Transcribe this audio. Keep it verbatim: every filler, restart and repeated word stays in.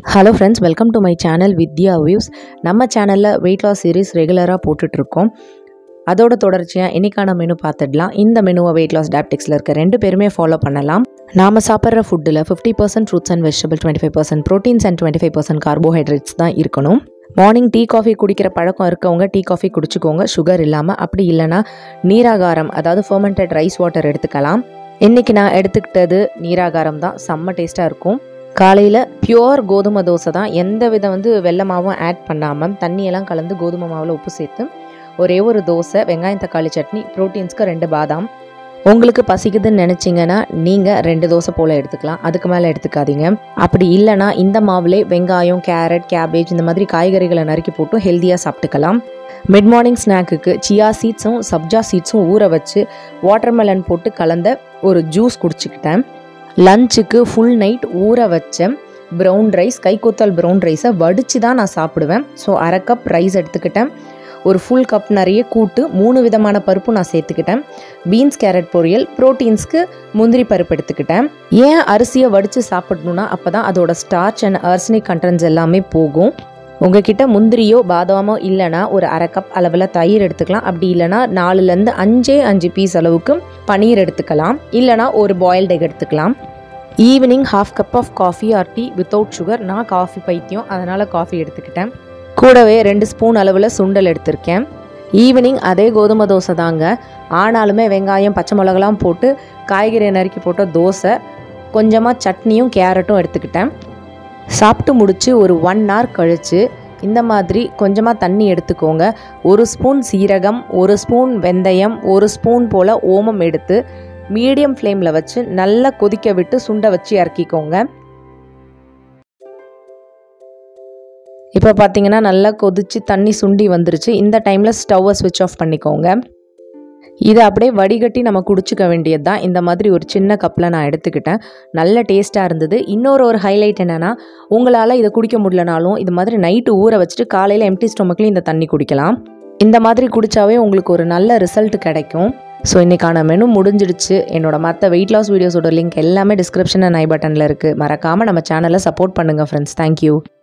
Hello friends, welcome to my channel Vidya Views. நம்ம சேனல்ல weight loss series ரெகுலரா போட்டுட்டு இருக்கோம். அதோட தொடர்ச்சியா இன்னைக்கான மெனு பார்த்துடலாம். இந்த மெனுவை weight loss dieteticsல இருக்க ரெண்டு பேருமே ஃபாலோ பண்ணலாம். நாம சாப்பிட்ற ஃபுட்டில் fifty percent fruits and vegetables, twenty-five percent proteins and twenty-five percent carbohydrates தான் இருக்கணும். மார்னிங் டீ காஃபி குடிக்கிற பழக்கம் இருக்கவங்க டீ காஃபி குடிச்சுக்கோங்க, சுகர் இல்லாமல். அப்படி இல்லைனா நீராகாரம், அதாவது ஃபர்மெண்டட் ரைஸ் வாட்டர் எடுத்துக்கலாம். இன்றைக்கி நான் எடுத்துக்கிட்டது நீராகாரம் தான், செம்ம டேஸ்ட்டாக இருக்கும். காலையில் பியோர் கோதுமை தோசை தான், எந்த வித வந்து வெள்ளை மாவும் ஆட் பண்ணாமல் தண்ணியெல்லாம் கலந்து கோதுமை மாவில் உப்பு சேர்த்து ஒரே ஒரு தோசை, வெங்காயம் தக்காளி சட்னி, ப்ரோட்டீன்ஸ்க்கு ரெண்டு பாதாம். உங்களுக்கு பசிக்குதுன்னு நினச்சிங்கன்னா நீங்கள் ரெண்டு தோசை போல் எடுத்துக்கலாம், அதுக்கு மேலே எடுத்துக்காதீங்க. அப்படி இல்லைனா இந்த மாவுலே வெங்காயம், கேரட், கேபேஜ் இந்த மாதிரி காய்கறிகளை நறுக்கி போட்டு ஹெல்த்தியாக சாப்பிட்டுக்கலாம். மிட் மார்னிங் ஸ்நாக்குக்கு சியா சீட்ஸும் சப்ஜா சீட்ஸும் ஊற வச்சு வாட்டர்மெலன் போட்டு கலந்த ஒரு ஜூஸ் குடிச்சிக்கிட்டேன். லஞ்சுக்கு ஃபுல் நைட் ஊற வச்ச ப்ரௌன் ரைஸ், கைக்கூத்தல் ப்ரௌன் ரைஸை வடித்து தான் நான் சாப்பிடுவேன். ஸோ அரை கப் ரைஸ் எடுத்துக்கிட்டேன், ஒரு ஃபுல் கப் நிறைய கூட்டு, மூணு விதமான பருப்பு நான் சேர்த்துக்கிட்டேன். பீன்ஸ் கேரட் பொரியல், ப்ரோட்டீன்ஸ்க்கு முந்திரி பருப்பு எடுத்துக்கிட்டேன். ஏன் அரிசியை வடித்து சாப்பிடணுன்னா அப்போ தான் அதோட ஸ்டார்ச் அண்ட் ஆர்சனிக் கண்டென்ட்ஸ் எல்லாமே போகும். உங்ககிட்ட முந்திரியோ பாதாமோ இல்லைனா ஒரு அரை கப் அளவில் தயிர் எடுத்துக்கலாம். அப்படி இல்லைனா நாலுலேருந்து அஞ்சே அஞ்சு பீஸ் அளவுக்கு பனீர் எடுத்துக்கலாம், இல்லைனா ஒரு பாயில்டு எக் எடுத்துக்கலாம். Evening half cup of coffee or tea without sugar. நான் காஃபி பைத்தியம், அதனால் காஃபி எடுத்துக்கிட்டேன். கூடவே ரெண்டு ஸ்பூன் அளவில் சுண்டல் எடுத்திருக்கேன். ஈவினிங் அதே கோதுமை தோசை தாங்க, ஆனாலுமே வெங்காயம் பச்சை மிளகாலாம் போட்டு காய்கறி நறுக்கி போட்ட தோசை, கொஞ்சமாக சட்னியும் கேரட்டும் எடுத்துக்கிட்டேன். சாப்பிட்டு முடித்து ஒரு ஒன் ஹவர் கழித்து இந்த மாதிரி கொஞ்சமாக தண்ணி எடுத்துக்கோங்க. ஒரு ஸ்பூன் சீரகம், ஒரு ஸ்பூன் வெந்தயம், ஒரு ஸ்பூன் போல் ஓமம் எடுத்து மீடியம் ஃப்ளேமில் வச்சு நல்லா கொதிக்க விட்டு சுண்டை வச்சு இறக்கிக்கோங்க. இப்போ பார்த்தீங்கன்னா நல்லா கொதித்து தண்ணி சுண்டி வந்துருச்சு. இந்த டைமில் ஸ்டவ்வை ஸ்விட்ச் ஆஃப் பண்ணிக்கோங்க. இதை அப்படியே வடிகட்டி நம்ம குடிச்சிக்க வேண்டியது தான். இந்த மாதிரி ஒரு சின்ன கப்பில் நான் எடுத்துக்கிட்டேன், நல்ல டேஸ்ட்டாக இருந்தது. இன்னொரு ஒரு ஹைலைட் என்னென்னா, உங்களால் இதை குடிக்க முடியலனாலும் இது மாதிரி நைட்டு ஊற வச்சுட்டு காலையில் எம்டி ஸ்டொமக்லேயும் இந்த தண்ணி குடிக்கலாம். இந்த மாதிரி குடித்தாவே உங்களுக்கு ஒரு நல்ல ரிசல்ட் கிடைக்கும். ஸோ இன்றைக்கான மெனு முடிஞ்சிடுச்சு. என்னோட மற்ற வெயிட் லாஸ் வீடியோஸோட லிங்க் எல்லாமே டிஸ்கிரிப்ஷன் அண்ட் ஐ பட்டனில் இருக்குது. மறக்காமல் நம்ம சேனலை சப்போர்ட் பண்ணுங்கள் ஃப்ரெண்ட்ஸ். தேங்க்யூ.